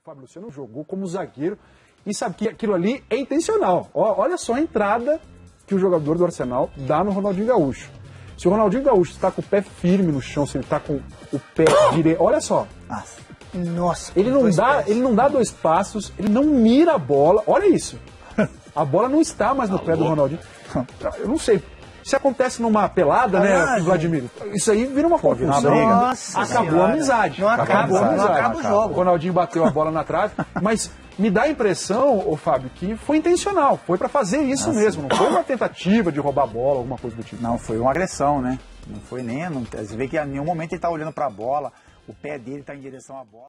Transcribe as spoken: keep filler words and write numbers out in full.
Fábio Luciano jogou como zagueiro e sabe que aquilo ali é intencional. Ó, olha só a entrada que o jogador do Arsenal dá no Ronaldinho Gaúcho. Se o Ronaldinho Gaúcho está com o pé firme no chão, se ele está com o pé direito, olha só. Nossa, ele não dá, ele não dá dois passos, ele não mira a bola. Olha isso. A bola não está mais no pé do Ronaldinho. Eu não sei. Se acontece numa pelada, né, Vladimir? Isso aí vira uma confusão. Nossa acabou senhora. a amizade. Não acabou, acabou a amizade. não acaba o jogo. O Ronaldinho bateu a bola na trave, mas me dá a impressão, ô Fábio, que foi intencional. Foi para fazer isso Nossa. mesmo. Não foi uma tentativa de roubar a bola, alguma coisa do tipo. Não, foi uma agressão, né? Não foi nem... Não, você vê que em nenhum momento ele tá olhando para a bola, o pé dele tá em direção à bola.